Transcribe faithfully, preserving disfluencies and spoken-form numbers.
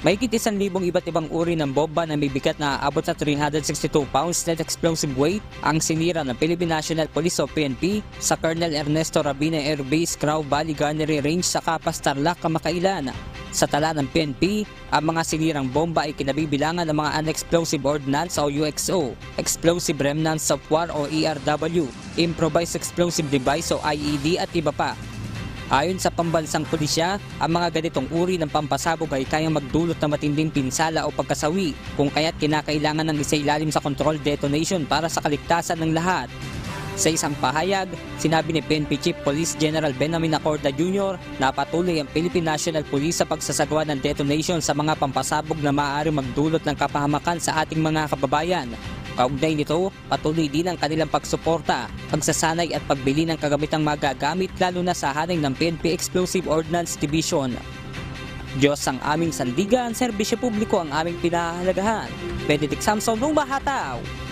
Mahigit isang libong iba't ibang uri ng bomba na may bigat na aabot sa three hundred sixty-two pounds net explosive weight ang sinira ng Philippine National Police o P N P sa Colonel Ernesto Rabina Air Base, Crao Valley Gunnery Range sa Capas, Tarlac, kamakailan. Sa tala ng P N P, ang mga sinirang bomba ay kinabibilangan ng mga unexplosive ordnance o U X O, explosive remnants of war o E R W, improvised explosive device o I E D at iba pa. Ayon sa pambansang pulisya, ang mga ganitong uri ng pampasabog ay kayang magdulot ng matinding pinsala o pagkasawi, kung kaya't kinakailangan ng isailalim sa controlled detonation para sa kaligtasan ng lahat. Sa isang pahayag, sinabi ni P N P Chief Police General Benjamin Acorda Junior na patuloy ang Philippine National Police sa pagsasagawa ng detonation sa mga pampasabog na maaaring magdulot ng kapahamakan sa ating mga kababayan. Kaugnay nito, patuloy din ang kanilang pagsuporta, pagsasanay at pagbili ng kagamitang magagamit lalo na sa haning ng P N P Explosive Ordnance Division. Diyos ang aming sandigan, serbisyo publiko ang aming pinahahalagahan. Benedict Samson, Lumahataw!